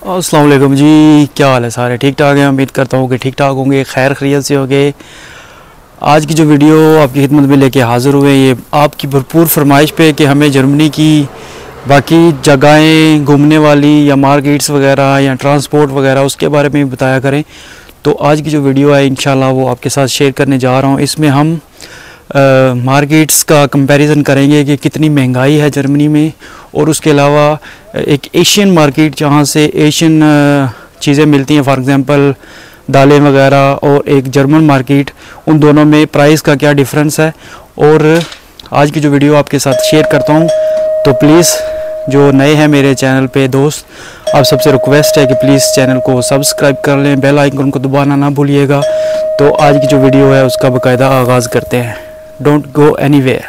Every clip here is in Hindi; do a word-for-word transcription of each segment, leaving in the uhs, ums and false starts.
अस्सलाम वालेकुम जी, क्या हाल है? सारे ठीक ठाक हैं? उम्मीद करता हूँ कि ठीक ठाक होंगे, खैर खैरियत से होंगे। आज की जो वीडियो आपकी खिदमत में लेके हाज़िर हुए, ये आपकी भरपूर फरमाइश पे कि हमें जर्मनी की बाकी जगहें घूमने वाली या मार्केट्स वगैरह या ट्रांसपोर्ट वगैरह उसके बारे में बताया करें। तो आज की जो वीडियो है इंशाल्लाह वो आपके साथ शेयर करने जा रहा हूँ। इसमें हम मार्केट्स का कंपैरिजन करेंगे कि कितनी महंगाई है जर्मनी में, और उसके अलावा एक एशियन मार्केट जहाँ से एशियन चीज़ें मिलती हैं, फॉर एग्ज़ाम्पल दालें वगैरह, और एक जर्मन मार्केट, उन दोनों में प्राइस का क्या डिफरेंस है। और आज की जो वीडियो आपके साथ शेयर करता हूँ, तो प्लीज़ जो नए हैं मेरे चैनल पे दोस्त, आप सबसे रिक्वेस्ट है कि प्लीज़ चैनल को सब्सक्राइब कर लें, बेल आइकन को दबाना ना भूलिएगा। तो आज की जो वीडियो है उसका बाकायदा आगाज़ करते हैं। Don't go anywhere.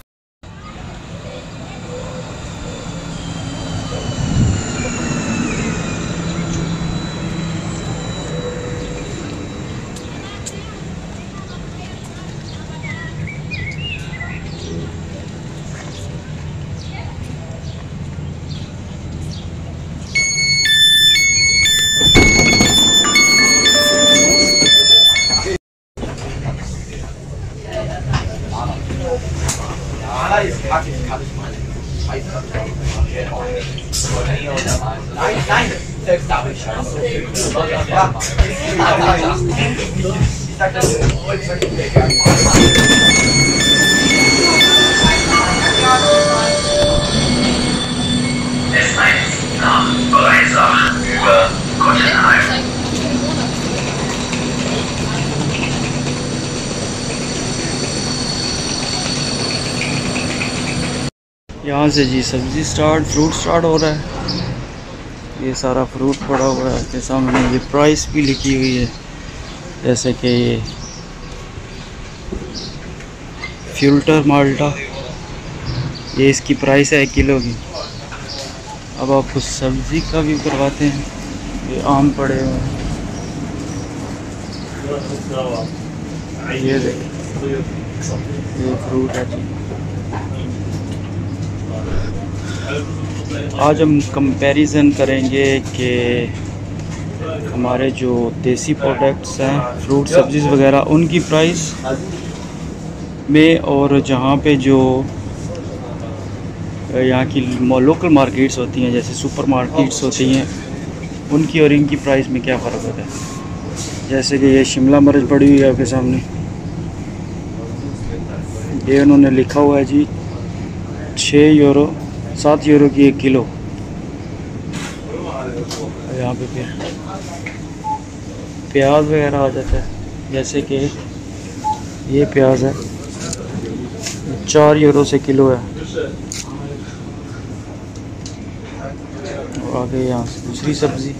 Nein, nein, selbst darf ich schon. Ich sag das nach Breisach über Gottenheim. यहाँ से जी सब्ज़ी स्टार्ट, फ्रूट स्टार्ट हो रहा है। ये सारा फ्रूट पड़ा हुआ है आपके सामने। ये प्राइस भी लिखी हुई है, जैसे कि ये फिल्टर माल्टा, ये इसकी प्राइस है एक किलो की। अब आपको सब्ज़ी का भी करवाते हैं। ये आम पड़े हुए हैं, ये देखिए ये फ्रूट है जी। आज हम कंपैरिजन करेंगे कि हमारे जो देसी प्रोडक्ट्स हैं, फ्रूट सब्ज़ीज़ वगैरह, उनकी प्राइस में, और जहाँ पे जो यहाँ की लोकल मार्केट्स होती हैं, जैसे सुपर मार्केट्स होती हैं, उनकी और इनकी प्राइस में क्या फ़र्क होता है। जैसे कि ये शिमला मिर्च पड़ी हुई है आपके सामने, ये उन्होंने लिखा हुआ है जी छः यूरो सात यूरो की एक किलो। यहाँ पे फिर प्याज वगैरह आ जाता है, जैसे कि ये प्याज है चार यूरो से किलो है। और आगे यहाँ से दूसरी सब्ज़ी,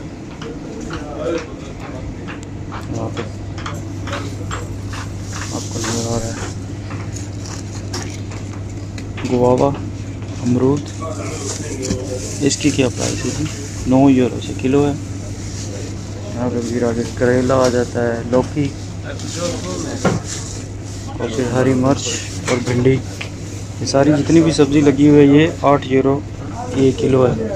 यहाँ पे आपको नज़र आ रहा है गुआवा, अमरूद, इसकी क्या प्राइस है जी? नौ यूरो से किलो है। यहाँ पे फिर आगे करेला आ जाता है, लौकी, और फिर हरी मिर्च और भिंडी। ये सारी जितनी भी सब्ज़ी लगी हुई है ये आठ यूरो की एक किलो है।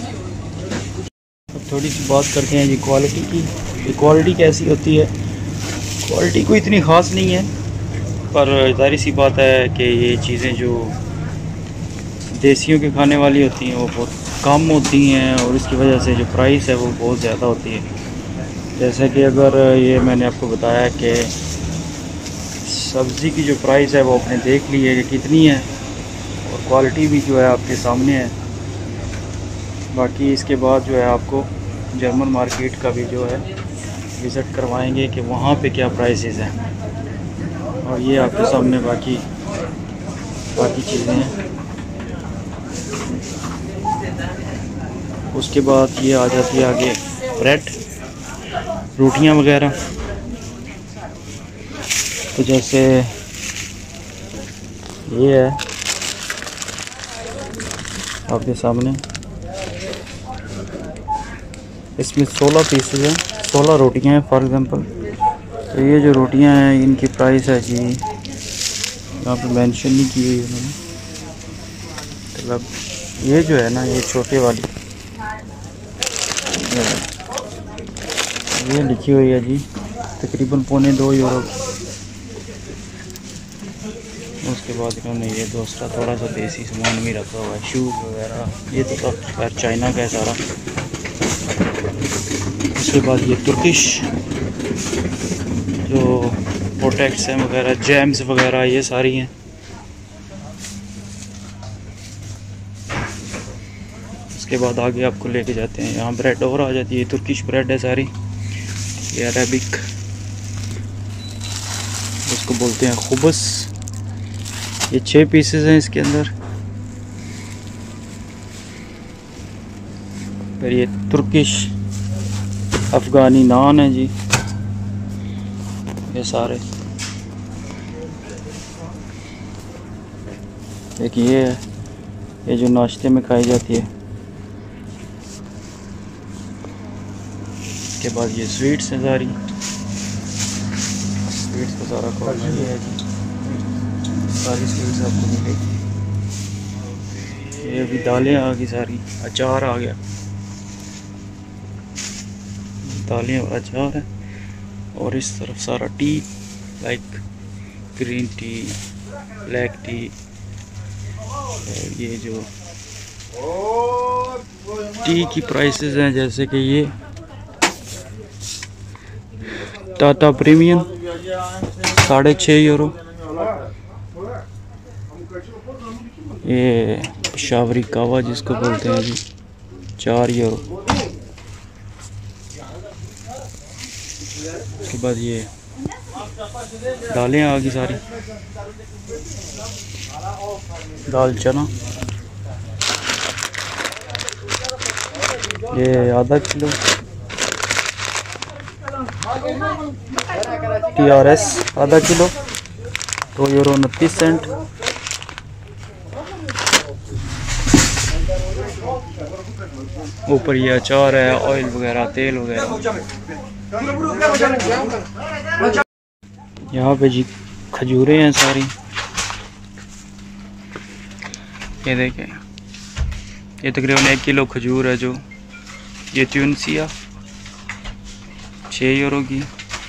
अब थोड़ी सी बात करते हैं जी क्वालिटी की। ये क्वालिटी कैसी होती है? क्वालिटी कोई इतनी ख़ास नहीं है, पर जाहिर सी बात है कि ये चीज़ें जो देसियों के खाने वाली होती हैं वो बहुत कम होती हैं, और इसकी वजह से जो प्राइस है वो बहुत ज़्यादा होती है। जैसे कि अगर ये मैंने आपको बताया कि सब्ज़ी की जो प्राइस है वो आपने देख ली है कि कितनी है, और क्वालिटी भी जो है आपके सामने है। बाकी इसके बाद जो है आपको जर्मन मार्केट का भी जो है विज़िट करवाएंगे कि वहाँ पे क्या प्राइसेस हैं, और ये आपके सामने बाकी बाकी चीज़ें हैं। उसके बाद ये आ जाती है आगे ब्रेड, रोटियां वगैरह। तो जैसे ये है आपके सामने, इसमें सोलह पीसेस हैं, सोलह रोटियां हैं फॉर एग्ज़ाम्पल। तो ये जो रोटियां हैं इनकी प्राइस है जी, यहाँ पे मेंशन नहीं की हुई उन्होंने। मतलब ये जो है ना, ये छोटे वाली ये लिखी हुई है जी तकरीबन पौने दो यूरो। उसके बाद इन्होंने ये दूसरा थोड़ा सा देसी सामान भी रखा हुआ है, शूज़ वगैरह। ये तो सब चाइना का है सारा। उसके बाद ये तुर्किश जो प्रोटेक्ट्स हैं वगैरह, जैम्स वगैरह, ये सारी हैं। उसके बाद आगे आपको लेके जाते हैं, यहाँ ब्रेड और आ जाती है। तुर्किश ब्रेड है सारी। ये अरेबिक, उसको बोलते हैं खुबस। ये छः पीसेस हैं इसके अंदर। फिर ये तुर्किश अफ़गानी नान है जी, ये सारे। एक ये है, ये जो नाश्ते में खाई जाती है। इसके बाद ये स्वीट्स हैं सारी। स्वीट्स का सारा कॉर्नर ये है जी, सारी स्वीट्स आपको मिलेगी। ये अभी दालें आ गई सारी, अचार आ गया, दालें और अचार है। और इस तरफ सारा tea, like green tea, black tea. ये जो टी की प्राइसेस हैं, जैसे कि ये टाटा प्रीमियम साढ़े छः यूरो। ये पेशावरी कावा जिसको बोलते हैं जी, चार यूरो। उसके बाद ये दालें आ गई सारी, दाल चना ये आधा किलो। टी आर एस आधा किलो, दो यूरो उनतीस सेंट। ऊपर ये अचार है, ऑयल वगैरह, तेल वगैरह। यहाँ पे जी खजूरें हैं सारी, ये देखें। ये तकरीबन एक किलो खजूर है जो, ये ट्यूनिसिया छः यूरो की।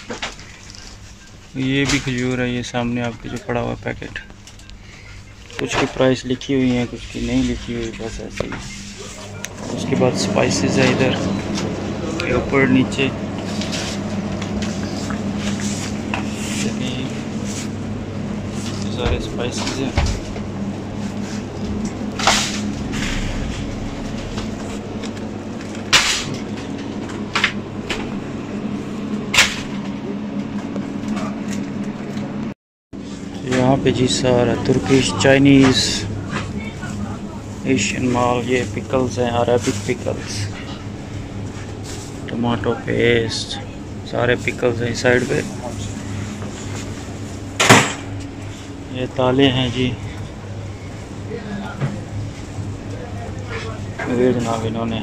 ये भी खजूर है, ये सामने आपके जो पड़ा हुआ पैकेट। कुछ की प्राइस लिखी हुई है, कुछ की नहीं लिखी हुई, बस ऐसे ही। उसके बाद स्पाइसेस है इधर, ऊपर नीचे। सारे स्पाइसेस हैं। यहाँ पे जी सारा तुर्किश, चाइनीज़, एशियन माल। ये पिकल्स हैं, अरेबिक पिकल्स, टमाटो पेस्ट, सारे पिकल्स हैं इस साइड पे। ये ताले हैं जी, ये जनाब इन्होंने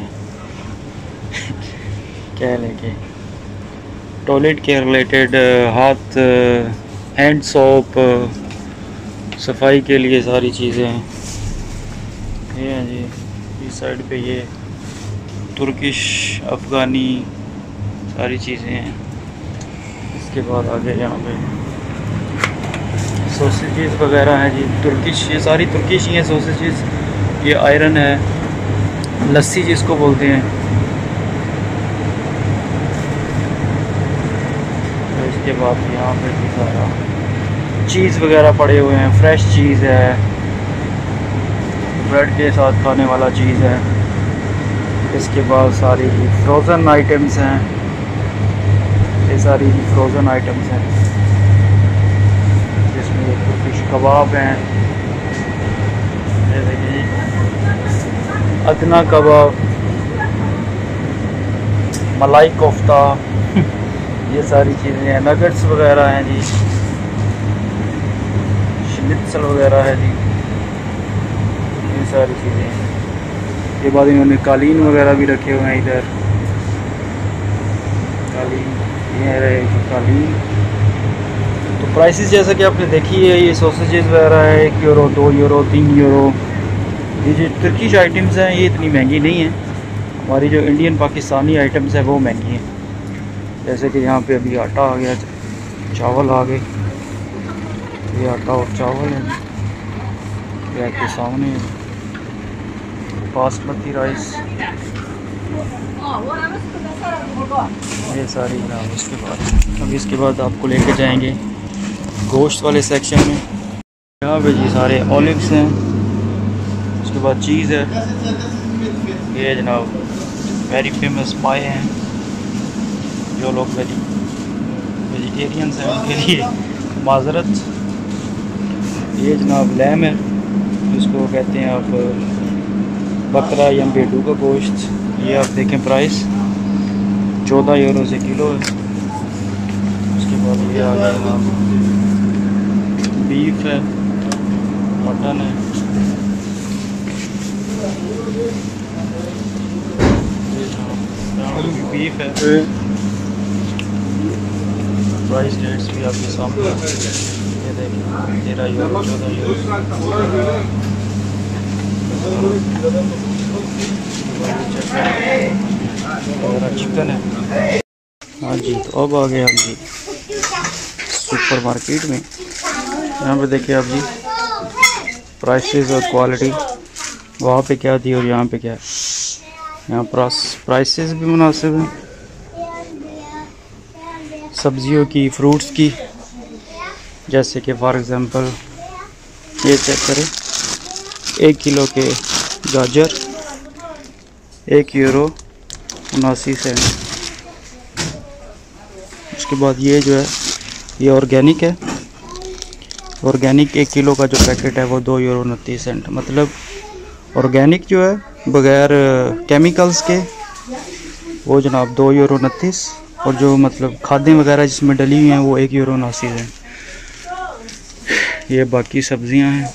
क्या लेके टॉयलेट के रिलेटेड, हाथ, हैंड सोप, सफाई के लिए सारी चीज़ें हैं। ये हैं जी इस साइड पे, ये तुर्किश, अफ़गानी सारी चीज़ें हैं। इसके बाद आगे यहाँ पे सॉसेजेस वगैरह हैं जी, तुर्किश, ये सारी तुर्किश ही हैं सॉसेजेस। ये आयरन है, लस्सी जिसको बोलते हैं। तो इसके बाद यहाँ पे भी सारा चीज़ वगैरह पड़े हुए हैं, फ्रेश चीज़ है, ब्रेड के साथ खाने वाला चीज़ है। इसके बाद सारी फ्रोज़न आइटम्स हैं, ये सारी फ्रोज़न आइटम्स हैं, जिसमें ये तुर्किश कबाब हैं, ये देखिए अदना कबाब, मलाई कोफ्ता, ये सारी चीज़ें हैं। नगेट्स वगैरह हैं जी, शिनित्सल वगैरह है जी, ये सारी चीज़ें हैं। के बाद इन्होंने कालीन वगैरह भी रखे हुए हैं इधर, कालीन, ये रहे कालीन। तो प्राइसेस जैसा कि आपने देखी है, ये सॉसेजेस वगैरह है, एक यूरो, दो यूरो, तीन यूरो। ये जो तुर्किश आइटम्स हैं ये इतनी महंगी नहीं है, हमारी जो इंडियन पाकिस्तानी आइटम्स है वो महंगी हैं। जैसे कि यहाँ पे अभी आटा आ गया, चावल आ गए, ये आटा और चावल है, ये आपके सामने है बासमती राइस, ये सारी जनाब। इसके बाद अब इसके बाद आपको लेके जाएंगे गोश्त वाले सेक्शन में। यहाँ पे जी सारे ऑलिव्स हैं, उसके बाद चीज़ है, ये जनाब वेरी फेमस पाए हैं। जो लोग वेजी वेजिटेरियंस हैं उनके लिए माजरत। ये जनाब लैम है, जिसको कहते हैं आप बकरा या भेड़ू का गोश्त। ये आप देखें प्राइस चौदह यूरो से किलो है। उसके बाद ये आ गया जनाब बीफ है, मटन है, बीफ है। प्राइस रेट्स भी आपके सामने, ये देखिए तेरह यूरो, चौदह यूरो। चिकन है। हाँ जी, तो अब आ गए हम जी सुपर मार्केट में। यहाँ पे देखिए आप जी प्राइसेस और क्वालिटी, वहाँ पे क्या थी और यहाँ पे क्या है। यहाँ प्राइसेस भी मुनासिब हैं, सब्जियों की, फ्रूट्स की। जैसे कि फॉर एग्ज़ाम्पल ये चेक करें, एक किलो के गाजर एक यूरो उनासी सेंट। उसके बाद ये जो है ये ऑर्गेनिक है, ऑर्गेनिक एक किलो का जो पैकेट है वो दो यूरो उनतीस सेंट। मतलब ऑर्गेनिक जो है बग़ैर केमिकल्स के वो जनाब दो यूरो उनतीस, और जो मतलब खादें वगैरह जिसमें डली हुई हैं वो एक यूरो उनासी सेंट। ये बाकी सब्जियां हैं,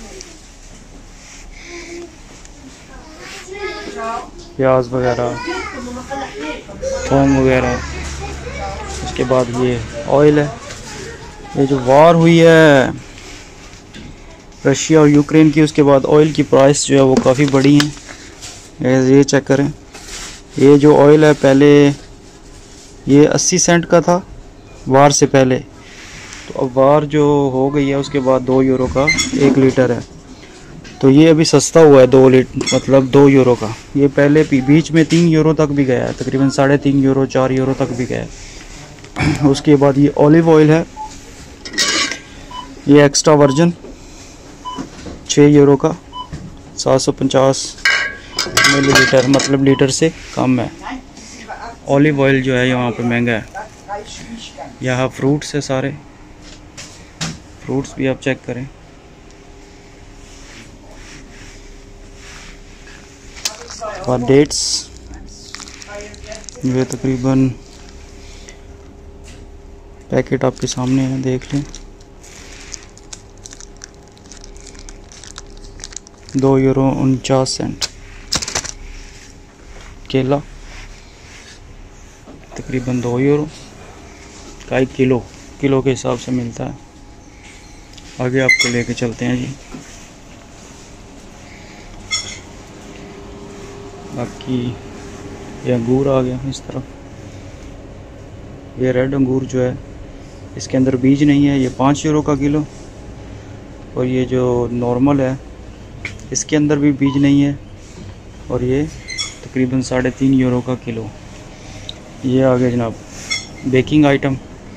प्याज वगैरह, थोम वगैरह। उसके बाद ये ऑयल है। ये जो वार हुई है रशिया और यूक्रेन की, उसके बाद ऑयल की प्राइस जो है वो काफ़ी बढ़ी है। ये चेक करें, ये जो ऑयल है पहले ये अस्सी सेंट का था वार से पहले, तो अब वार जो हो गई है उसके बाद दो यूरो का एक लीटर है। तो ये अभी सस्ता हुआ है दो लीटर, मतलब दो यूरो का। ये पहले बीच में तीन यूरो तक भी गया है, तकरीबन साढ़े तीन यूरो चार यूरो तक भी गया है। उसके बाद ये ऑलिव ऑयल है, ये एक्स्ट्रा वर्जन छः यूरो का, सात सौ पचास मिलीलीटर, मतलब लीटर से कम है। ऑलिव ऑयल जो है यहाँ पे महंगा है। यहाँ फ्रूट्स है, सारे फ्रूट्स भी आप चेक करें। और डेट्स ये तकरीबन पैकेट आपके सामने है, देख लें, दो यूरो उनचास सेंट। केला तकरीबन दो यूरो का एक किलो किलो के हिसाब से मिलता है। आगे आपको लेके चलते हैं जी। बाकी ये अंगूर आ गया इस तरफ। ये रेड अंगूर जो है इसके अंदर बीज नहीं है, ये पाँच यूरो का किलो। और ये जो नॉर्मल है इसके अंदर भी बीज नहीं है, और ये तकरीबन साढ़े तीन यूरो का किलो। ये आ गया जनाब बेकिंग आइटम,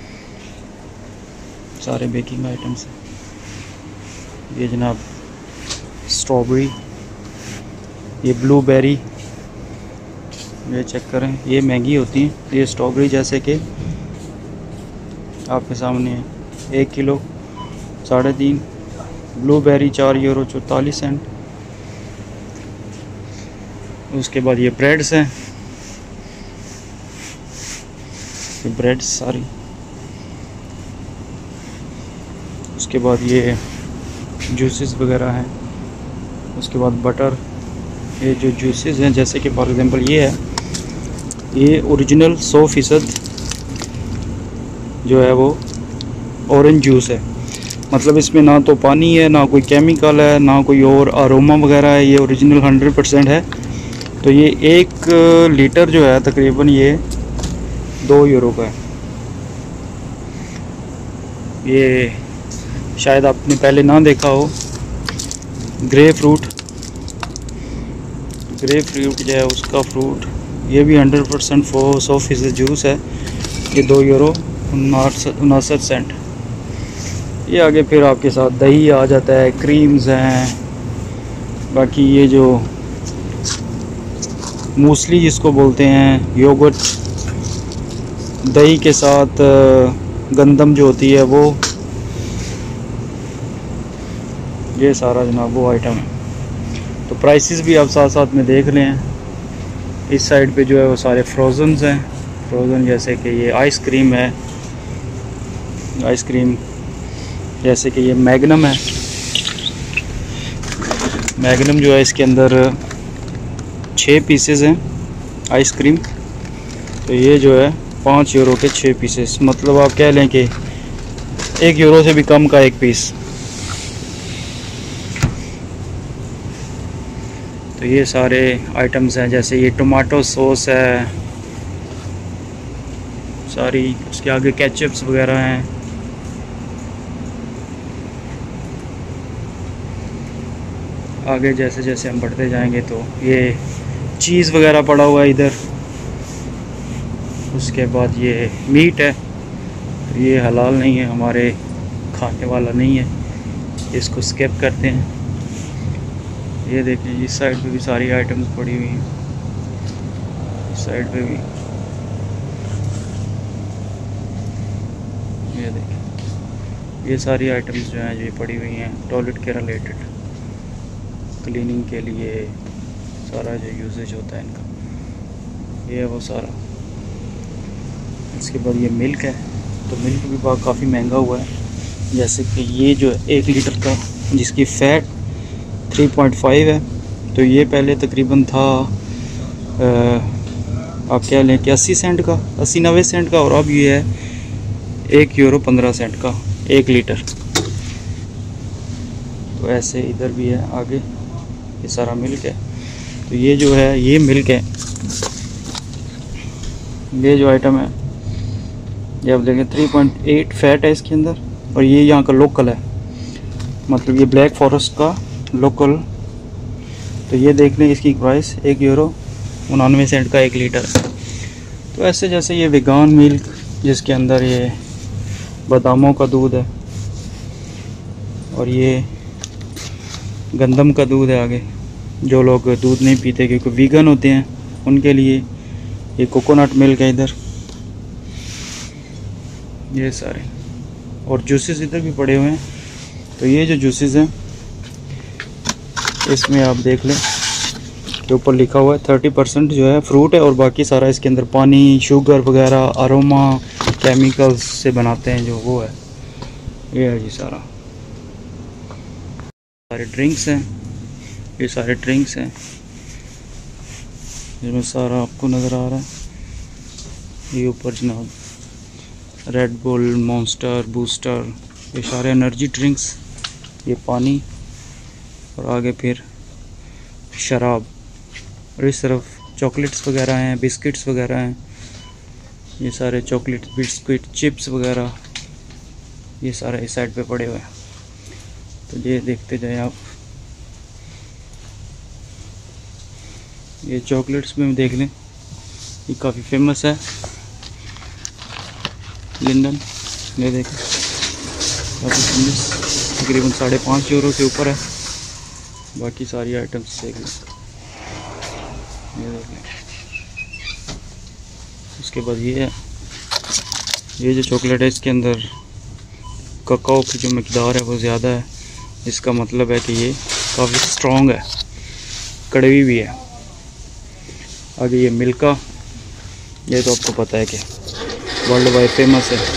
सारे बेकिंग आइटम्स हैं। ये जनाब स्ट्रॉबेरी, ये ब्लूबेरी, ये चेक करें, ये महंगी होती हैं। ये स्ट्रॉबेरी जैसे कि आपके सामने है, एक किलो साढ़े तीन। ब्लूबेरी चार यूरो चौतालीस सेंट। उसके बाद ये ब्रेड्स हैं, ये ब्रेड्स सारी। उसके बाद ये जूसेस वगैरह हैं। उसके बाद बटर, ये जो जूसेस हैं जैसे कि फॉर एग्ज़ाम्पल ये है, ये ओरिजिनल सौ फ़ीसद जो है वो ऑरेंज जूस है। मतलब इसमें ना तो पानी है, ना कोई केमिकल है, ना कोई और अरोमा वगैरह है। ये ओरिजिनल हंड्रेड परसेंट है। तो ये एक लीटर जो है तकरीबन ये दो यूरो का है। ये शायद आपने पहले ना देखा हो, ग्रे फ्रूट ग्रे फ्रूट जो है उसका फ्रूट, ये भी हंड्रेड परसेंट फो सौ फीसद जूस है। ये दो यूरो उनासठ सेंट। ये आगे फिर आपके साथ दही आ जाता है, क्रीम्स हैं, बाकी ये जो मूसली जिसको बोलते हैं, योगर्ट, दही के साथ गंदम जो होती है वो, ये सारा जनाब वो आइटम है। तो प्राइसेस भी आप साथ साथ में देख लें। इस साइड पे जो है वो सारे फ्रोज़न्स हैं, फ्रोज़न जैसे कि ये आइसक्रीम है, आइसक्रीम जैसे कि ये मैग्नम है। मैग्नम जो है इसके अंदर छः पीसेस हैं आइसक्रीम। तो ये जो है पाँच यूरो के छः पीसेस, मतलब आप कह लें कि एक यूरो से भी कम का एक पीस। तो ये सारे आइटम्स हैं, जैसे ये टोमेटो सॉस है सारी, उसके आगे केचप्स वगैरह हैं। आगे जैसे जैसे हम बढ़ते जाएंगे तो ये चीज़ वगैरह पड़ा हुआ है इधर। उसके बाद ये मीट है, तो ये हलाल नहीं है, हमारे खाने वाला नहीं है, इसको स्किप करते हैं। ये देखिए इस साइड पे भी सारी आइटम्स पड़ी हुई हैं, इस साइड पे भी ये देखिए ये सारी आइटम्स जो हैं ये पड़ी हुई हैं टॉयलेट के रिलेटेड, क्लीनिंग के लिए सारा जो यूजेज होता है इनका, ये है वो सारा। इसके बाद ये मिल्क है, तो मिल्क भी बहुत काफ़ी महंगा हुआ है। जैसे कि ये जो एक लीटर का जिसकी फ़ैट तीन पॉइंट पाँच है, तो ये पहले तकरीबन था आ, आप क्या लें कि अस्सी सेंट का, अस्सी नब्बे सेंट का, और अब ये है एक यूरो पंद्रह सेंट का एक लीटर। तो ऐसे इधर भी है आगे, ये सारा मिल्क है। तो ये जो है ये मिल्क है, ये जो आइटम है ये आप देखें तीन पॉइंट आठ फैट है इसके अंदर, और ये यहाँ का लोकल है, मतलब ये ब्लैक फॉरेस्ट का लोकल। तो ये देख लें इसकी प्राइस एक यूरो उनानवे सेंट का एक लीटर है। तो ऐसे जैसे ये वेगान मिल्क जिसके अंदर ये बादामों का दूध है, और ये गंदम का दूध है आगे, जो लोग दूध नहीं पीते क्योंकि वीगन होते हैं उनके लिए। ये कोकोनट मिल्क है इधर, ये सारे, और जूसेस इधर भी पड़े हुए हैं। तो ये जो जूसेस हैं इसमें आप देख लें के ऊपर लिखा हुआ है थर्टी परसेंट जो है फ्रूट है, और बाकी सारा इसके अंदर पानी, शुगर वगैरह, अरोमा केमिकल्स से बनाते हैं जो वो है। ये है जी सारा, सारे ड्रिंक्स हैं, ये सारे ड्रिंक्स हैं जिसमें सारा आपको नज़र आ रहा है। ये ऊपर जनाब रेड बुल, मॉन्स्टर, बूस्टर, ये सारे एनर्जी ड्रिंक्स, ये पानी, और आगे फिर शराब, और इस तरफ चॉकलेट्स वगैरह हैं, बिस्किट्स वगैरह हैं, ये सारे चॉकलेट, बिस्किट, चिप्स वगैरह, ये सारे इस साइड पे पड़े हुए हैं। तो ये देखते जाए आप, ये चॉकलेट्स में देख लें, ये काफ़ी फेमस है लिंडन, ये देखें काफ़ी फेमस, तकरीबन साढ़े पाँच यूरो से ऊपर है। बाकी सारी आइटम्स देख लें, ये देख लें। उसके बाद ये है, ये जो चॉकलेट है इसके अंदर कोको की जो मकदार है वो ज़्यादा है, इसका मतलब है कि ये काफ़ी स्ट्रॉन्ग है, कड़वी भी है। आगे ये मिल्का, ये तो आपको पता है कि वर्ल्ड वाइड फेमस है।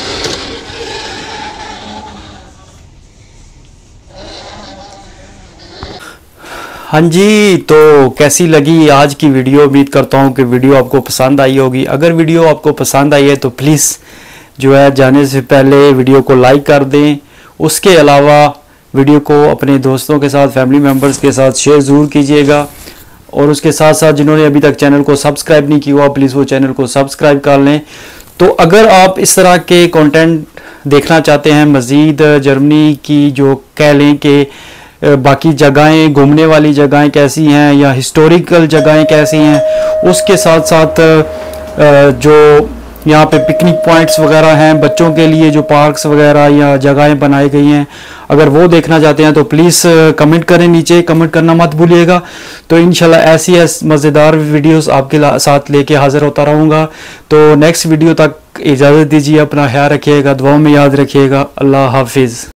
हाँ जी, तो कैसी लगी आज की वीडियो? उम्मीद करता हूँ कि वीडियो आपको पसंद आई होगी। अगर वीडियो आपको पसंद आई है तो प्लीज़ जो है जाने से पहले वीडियो को लाइक कर दें। उसके अलावा वीडियो को अपने दोस्तों के साथ, फैमिली मेम्बर्स के साथ शेयर ज़रूर कीजिएगा। और उसके साथ साथ जिन्होंने अभी तक चैनल को सब्सक्राइब नहीं किया हुआ प्लीज़ वो चैनल को सब्सक्राइब कर लें। तो अगर आप इस तरह के कंटेंट देखना चाहते हैं, मज़ीद जर्मनी की जो कह लें कि बाकी जगहें, घूमने वाली जगहें कैसी हैं या हिस्टोरिकल जगहें कैसी हैं, उसके साथ साथ जो यहाँ पे पिकनिक पॉइंट्स वगैरह हैं, बच्चों के लिए जो पार्क्स वगैरह या जगहें बनाई गई हैं, अगर वो देखना चाहते हैं तो प्लीज़ कमेंट करें, नीचे कमेंट करना मत भूलिएगा। तो इंशाल्लाह ऐसी ऐसी मज़ेदार वीडियोस आपके साथ लेके हाज़िर होता रहूँगा। तो नेक्स्ट वीडियो तक इजाज़त दीजिए, अपना ख्याल रखिएगा, दुआओं में याद रखिएगा। अल्लाह हाफिज़।